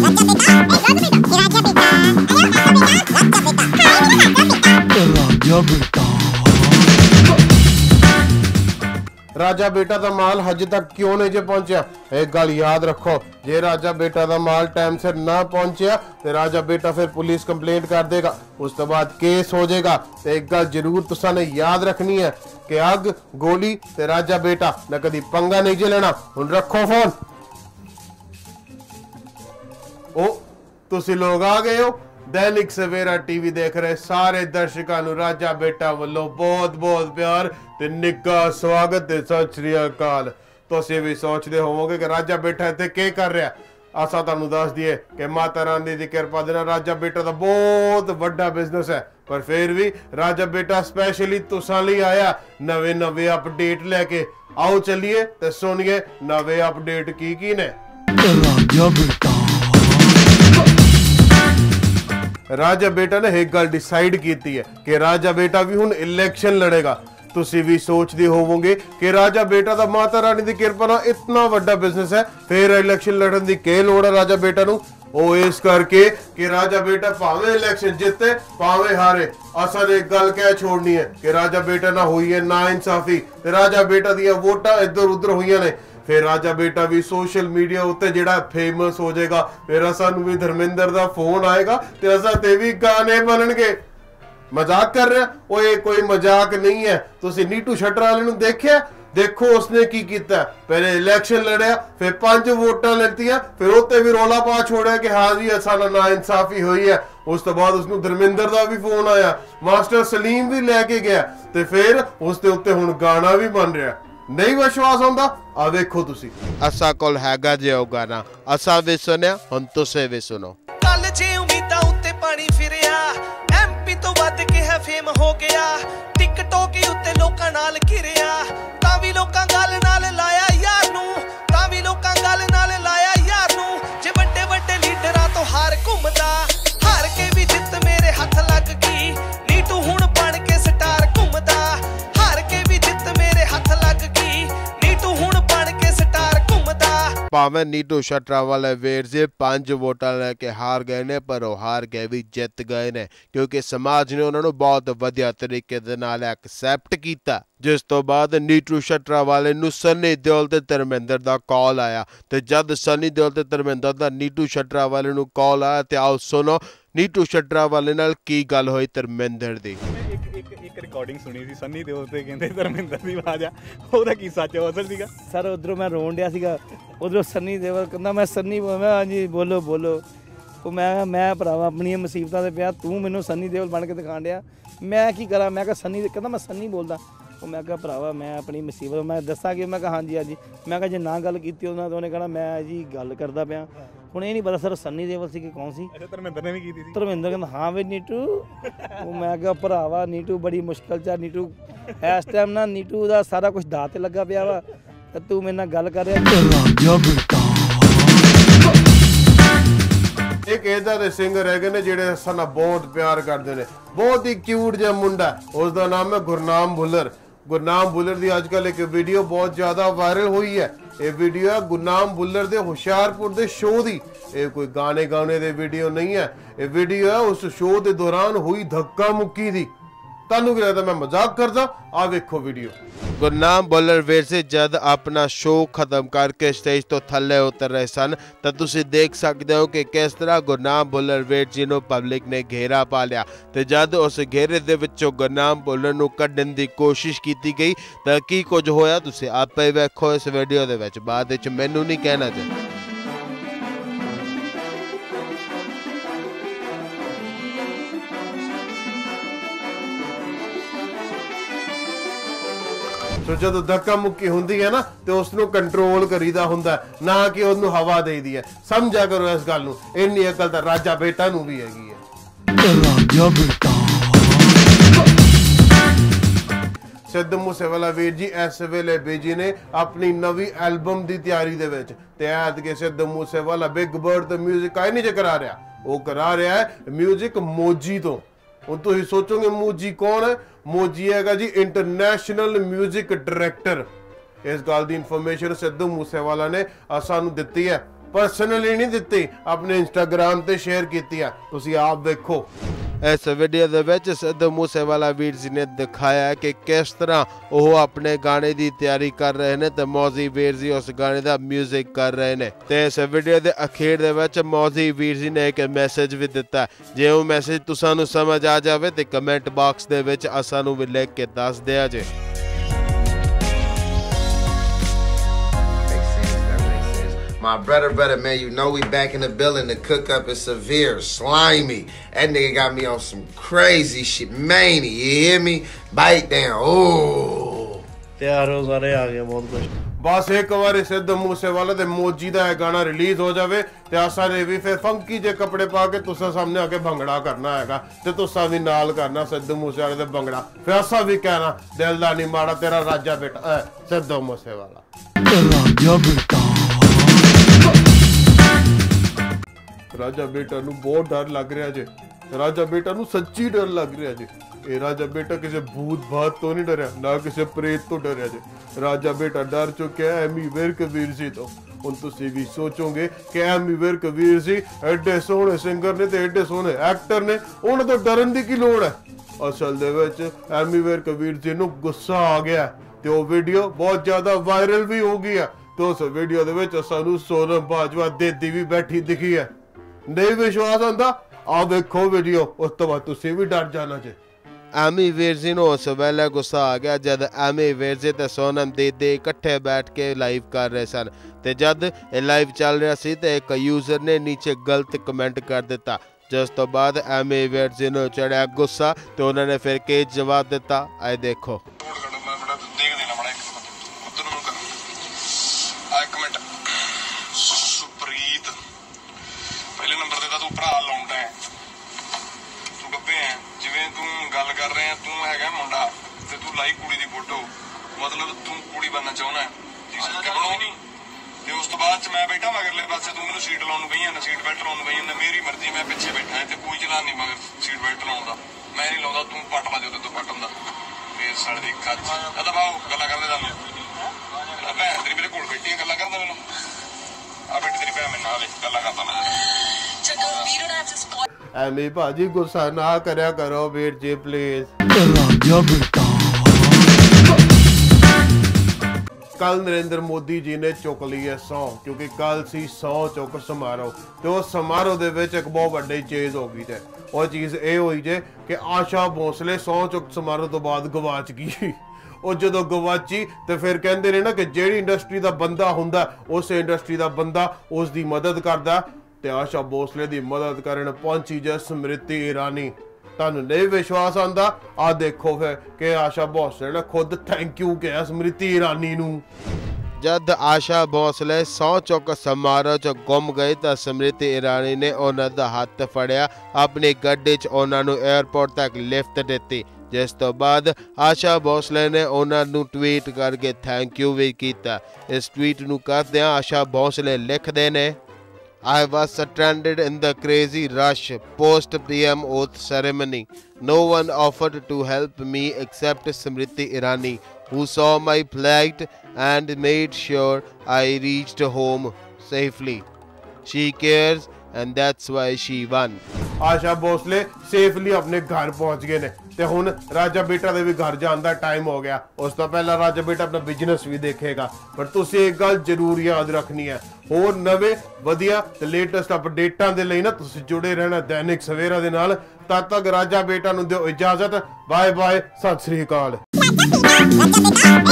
राजा बेटा दा माल हजे तक क्यों नहीं जे पहुंचा? एक गल याद रखो, जे राजा बेटा दा माल टाइम से ना पहुंचा तो राजा बेटा फिर पुलिस कंप्लेंट कर देगा, उस तो बाद केस हो जाएगा। तो एक गल जरूर तुसा ने याद रखनी है कि अग गोली ते राजा बेटा ना कदी पंगा नहीं जे लेना। हुण रखो फोन। ओ तुसी लोग आ गए हो। दैनिक सवेरा टीवी देख रहे सारे दर्शकों नूं राजा बेटा वालों बहुत बहुत प्यार ते निੱਘਾ स्वागत ते सत श्री अकाल। तुसीं भी सोचते होवोगे कि राजा बेटा इत्थे की कर रहा। असां तुहानूं दस दईए कि माता रानी दी किरपा दे नाल राजा बेटा दा बहुत वड्डा बिजनेस है, पर फिर भी राजा बेटा स्पैशली तुसां लई आया नवे नवे अपडेट लैके। आओ चलिए ते सुनिए नवे अपडेट की ने। राजा बेटा राजा बेटा ने एक गल डिसाइड की है कि राजा बेटा भी हुण इलेक्शन लड़ेगा। तुसी भी सोचते होवोगे कि राजा बेटा दा माता रानी दी किरपा नाल इतना वड्डा बिजनेस है, फिर इलेक्शन लड़न दी की लोड़ है राजा बेटा नूं? ओ इस करके कि राजा बेटा भावें इलेक्शन जिते भावें हारे, असां ने एक गल कह छोड़नी है कि राजा बेटा ना हुई है ना इंसाफी ते राजा बेटा दियां वोटां इधर उधर हुईयां ने। फिर राजा बेटा भी सोशल मीडिया उत्ते जिहड़ा फेमस हो जाएगा, फिर असां नूं भी धर्मेंद्र दा फोन आएगा ते असां ते भी गाने बनणगे। मजाक कर रहा? ओए कोई मजाक नहीं है। तुसी नीटू शटर वाले नूं देखिया? देखो उसने की कीता। पहले इलेक्शन लड़िया, फिर 5 वोटां लेतियां, फिर उत्ते भी रौला पा छोड़िया कि हाँ जी असां नाल ना इंसाफी हुई है। उस तो बाद उसनूं धर्मेंद्र दा भी फोन आया, मास्टर सलीम भी लैके गया ते फिर उसदे उत्ते हुण गाना भी बन रहा। नहीं विश्वास आउंदा? आ देखो तुसी। असा कोल हैगा जे ओ गाना, असा भी सुनिया, हुण तुसी भी सुनो। कल जे उम्मीदां उत्ते पानी फिरिया, एमपी तो वध के है फेम हो गया, टिकटॉक उत्ते लोकां नाल घिरिया, तां भी लोकां गल नाल लाया यार नूं, तां भी लोकां गल नाल लाया यार नूं। जे वड्डे वड्डे लीडरां तो हार घुमदा, हार के भी जित मेरे हथ लग गई, नीटू हुण बन के स्टार घुमदा, हार के भी जित मेरे हथ लग गई, नीटू हुण बन के स्टार घुमदा। भावें नीटू शटरा वाले वीर जी 5 वोटां लैके हार गए ने, पर वो हार के भी जित गए ने क्योंकि समाज ने उन्होंने बहुत वधिया तरीके दे नाल एक्सैप्ट कीता। जिस तो बाद नीटू शटरा वाले नूं सनी देओल ते धर्मेंद्र दा कॉल आया, ते जद सनी देओल ते धर्मेंद्र दा नीटू शटरा वाले नूं कॉल आया ते आओ सुनो नीटू शटरा वाले नाल की गल होई धर्मेंद्र दी। एक रिकॉर्डिंग सुनी सी सनी देओल ते कहंदे धर्मेंद्र दी आवाज़ आ, ओहदा की सच असल सीगा? सर उधरों मैं रोन दिया सीगा, उधरों सनी देओल कहंदा मैं सनी, मैं हाँ जी बोलो बोलो। ਉਹ ਮੈਂ ਭਰਾਵਾ ਆਪਣੀਆਂ ਮੁਸੀਬਤਾਂ 'ਤੇ ਪਿਆ, ਤੂੰ ਮੈਨੂੰ ਸੰਨੀ ਦਿਓਲ ਬਣ ਕੇ ਦਿਖਾਣ ਡਿਆ, ਮੈਂ ਕੀ ਕਰਾਂ? ਮੈਂ ਕਿਹਾ ਸੰਨੀ, ਕਹਿੰਦਾ ਮੈਂ ਸੰਨੀ ਬੋਲਦਾ। ਉਹ ਮੈਂ ਕਿਹਾ ਭਰਾਵਾ ਮੈਂ ਆਪਣੀ ਮੁਸੀਬਤ ਮੈਂ ਦੱਸਾਂ ਕਿ, ਮੈਂ ਕਿਹਾ ਹਾਂਜੀ ਹਾਂਜੀ। ਮੈਂ ਕਿਹਾ ਜੇ ਨਾ ਗੱਲ ਕੀਤੀ ਉਹਨਾਂ ਤਾਂ ਉਹਨੇ ਕਹਿਣਾ ਮੈਂ ਜੀ ਗੱਲ ਕਰਦਾ ਪਿਆ। ਹੁਣ ਇਹ ਨਹੀਂ ਪਤਾ ਸਰ ਸੰਨੀ ਦਿਓਲ ਸੀ ਕਿ ਕੌਣ ਸੀ। ਧਰਮਿੰਦਰ ਨੇ ਵੀ ਕੀਤੀ ਸੀ। ਧਰਮਿੰਦਰ ਕਹਿੰਦਾ ਹਾਂ ਵੀ ਨੀਟੂ। ਉਹ ਮੈਂ ਕਿਹਾ ਭਰਾਵਾ ਨੀਟੂ ਬੜੀ ਮੁਸ਼ਕਿਲ 'ਚ ਆ ਨੀਟੂ, ਇਸ ਟਾਈਮ ਨਾ ਨੀਟੂ ਦਾ ਸਾਰਾ ਕੁਛ ਦਾਅ 'ਤੇ ਲੱਗਾ ਪਿਆ ਵਾ, ਤੇ ਤੂੰ ਮੇਰੇ ਨਾਲ ਗੱਲ ਕਰ ਰਿਹਾ। एक इधर दे सिंगर है ने जेड़े साना बहुत प्यार करते हैं, बहुत ही क्यूट जिहा मुंडा, उसका नाम है गुरनाम भुल्लर। गुरनाम भुल्लर दी आजकल एक वीडियो बहुत ज्यादा वायरल हुई है। ये वीडियो है गुरनाम भुल्लर दे होशियारपुर दे शो दी। ये कोई गाने गाने दे वीडियो नहीं है, ये वीडियो है उस शो दे दौरान हुई धक्का मुक्की दी। तानू क्या लगता मैं मजाक करदा? आ देखो वीडियो। गुरनाम भुल्लर वीर से जद अपना शो खत्म करके स्टेज तो थल्ले उतर रहे सन, तो तुसी देख सकते हो कि किस तरह गुरनाम भुल्लर वीर जी नूं पब्लिक ने घेरा पा लिया। ते जद उस घेरे दे विचों गुरनाम भुल्लर नूं कड्ढण दी कोशिश की गई तो की कुछ होया तुसी आपे वेखो इस वीडियो दे विच। बाद विच मैनूं नहीं कहना चाहिए। तो जो धक्का मुक्की हुंदी है ना तो उसनूं कंट्रोल करीदा हुंदा, ना कि उन्नूं हवा देईदी है। समझा करो इस गल नूं, इन्नी अकल तां राजा बेटा नूं भी हैगी है। राजा बेटा सिद्धू मूसेवाला वीर जी इस वेले बिजी ने अपनी नवी एल्बम की तैयारी दे विच, ते ऐतके Sidhu Moosewala big bird the music आई नहीं करा रहा, वो करा रहा है म्यूजिक मोजी तो। ਹੁਣ ਤੁਸੀਂ सोचोगे मोजी कौन है? मोजी है जी इंटरनेशनल म्यूजिक डायरेक्टर। इस गल की इन्फॉर्मेशन सिद्धू मूसेवाला ने सानू दिती है। पर्सनली नहीं दिती, अपने इंस्टाग्राम ते शेयर की है। तुसी आप देखो। इस वीडियो दे विच सिद्धू मूसेवाला वीर जी ने दिखाया है कि किस तरह वो अपने गाने की तैयारी कर रहे हैं ते मौजी वीर जी उस गाने का म्यूजिक कर रहे हैं। ते इस वीडियो के अखीर दे विच मौजी वीर जी ने एक मैसेज भी दिता है। जे वो मैसेज तुसानू समझ आ जाए तो कमेंट बॉक्स दे विच असानू भी लिख के दस दिया जे। My brother, man, you know we back in the building. The cook up is severe, slimy. That nigga got me on some crazy shit, mania. You hear me? Bite down. Oh. ਤਿਆਰ ਹੋ ਸਾਰੇ ਆ ਗਿਆ ਬਹੁਤ ਕੁਝ। बस एक बार सिद्धू मूसेवाला दे मौजी दा गाना रिलीज हो जावे ते असा ने भी फिर फंकी जे कपड़े पा के तुसा सामने आके भंगड़ा करना हैगा ते तुसा भी नाल करना सिद्धू मूसेवाले दे भंगड़ा। फिर असा भी कहना दिल दा नहीं माड़ा तेरा राजा बेटा सिद्धू मूसेवाला। ਰਾਜਾ ਬੇਟਾ राजा बेटा नू बहुत डर लग रहा जे। राजा बेटा नू सच्ची डर लग रहा जे। ये राजा बेटा किसी भूत भात तो नहीं डरया, ना किसी प्रेत तो डरया जे। राजा बेटा डर चुके है एमी विर्क वीर जी तो। हुण तुसीं भी सोचोगे कि एमी विर्क वीर जी एडे सोहणे सिंगर ने ते एडे सोहणे एक्टर ने, उन्हां तो डरन दी की लोड़ है। असल दे विच एमी विर्क वीर जी नू गुस्सा आ गया ते वो वीडियो बहुत ज्यादा वायरल भी हो गई है। तो उस वीडियो दे विच सानू सोनम बाजवा देदी भी बैठी दिखी है। नहीं विश्वास आंदा आ देखो वीडियो, उस तो बाद तुसीं भी डर जाना जे। एमी वीर जी नूं उस वेले गुस्सा आ गया जद एमी वीर जी ते सोनम दीदी इकट्ठे बैठ के लाइव कर रहे सन ते जद लाइव चल रहा सी ते एक यूजर ने नीचे गलत कमेंट कर दिता, जिस तो बाद एमी वीर जी नूं चढ़िया गुस्सा ते उन्होंने फिर के जवाब दिता आए देखो। पहले नंबर ते तू भरा लौंडा है, तू डब्बे है जिवें तू गल कर रहे हैं, तू हैगा मुंडा ते तू लाई कुड़ी दी फोटो, मतलब तू कुड़ी बनना चाहना है ठीक है नहीं। ते उस तो बाद च मैं बैठा मगरले पासे, तू मैनूं सीट लाउण गई है, सीट बेल्ट लाउण गई है, मेरी मर्जी मैं पिछे बैठा है ते कोई चलान नहीं मगर सीट बेल्ट लाउण दा मैं नहीं लाउंदा, तू पट ला जो ते पटन दा फिर साले दी ਕੱਚ ਅਦਾ ਬਾਉ ਗੱਲਾਂ ਕਰਦੇ ਤੁਹਾਨੂੰ ਭੈਣ ਤੇਰੀ ਮੇਰੇ ਕੋਲ ਬੈਠੀ ਗੱਲਾਂ ਕਰਦਾ ਮੈਨੂੰ ਆ ਬੈਠੀ ਤੇਰੀ ਭੈਣ ਮੇਰੇ ਨਾਲ ਗੱਲਾਂ ਕਰਦਾ ਮੈਂ। एमी भाजी गुस्सा ना करया करो वीर जी प्लीज। ਰਾਜਾ ਬੇਟਾ कल नरेंद्र मोदी जी ने चुक ली है सौ, क्योंकि कल सी 100 चुक समारोह तो उस समारोह दे विच एक बहुत वड्डी चीज हो गई है। वो चीज़ ये हुई जे कि आशा भोसले 100 चुक समारोह तो बाद गवाच गई। ਉਹ ਜਦੋਂ ਗਵਾਚੀ ਤੇ ਫਿਰ ਕਹਿੰਦੇ ਨੇ ਨਾ ਕਿ ਜਿਹੜੀ ਇੰਡਸਟਰੀ ਦਾ ਬੰਦਾ ਹੁੰਦਾ ਉਸ ਇੰਡਸਟਰੀ ਦਾ ਬੰਦਾ ਉਸ ਦੀ ਮਦਦ ਕਰਦਾ ਤੇ ਆਸ਼ਾ ਭੋਸਲੇ ਦੀ ਮਦਦ ਕਰਨ ਪਹੁੰਚੀ ਜੇ ਸਮ੍ਰਿਤੀ ਈਰਾਨੀ। ਤੁਹਾਨੂੰ ਨਹੀਂ ਵਿਸ਼ਵਾਸ ਆਂਦਾ ਆ ਦੇਖੋ ਫਿਰ ਕਿ ਆਸ਼ਾ ਭੋਸਲੇ ਨੇ ਖੁਦ ਥੈਂਕ ਯੂ ਕਿਹਾ ਸਮ੍ਰਿਤੀ ਈਰਾਨੀ ਨੂੰ। जद आशा भोसले 100 चुक समारोह च गुम गए तो समृति ईरानी ने उन्हां दा हत्थ फड़िया, अपनी गड्डी च उन्हां नूं एयरपोर्ट तक लिफ्ट दित्ती, जिस तो बाद आशा भोसले ने उन्हां नूं ट्वीट करके थैंक यू भी कीता। इस ट्वीट नूं करदिआं आशा भोसले लिखदे ने I was stranded in the crazy rush post PM oath ceremony. No one offered to help me except Smriti Irani, who saw my plight and made sure I reached home safely. She cares and that's why she won. Asha Bhosle safely अपने घर पहुंच गए ने ते हुण राजा बेटा दे भी घर जाण दा टाइम हो गया। उस तो पहला राजा बेटा अपना बिजनेस भी देखेगा। पर तुसीं एक गल जरूर याद रखनी है, होर नवे वधिया ते लेटेस्ट अपडेटां दे लई ना तुसीं जुड़े रहना दैनिक सवेरा दे नाल। तद तक राजा बेटा नूं दिओ इजाजत। बाय बाय, सत श्री अकाल।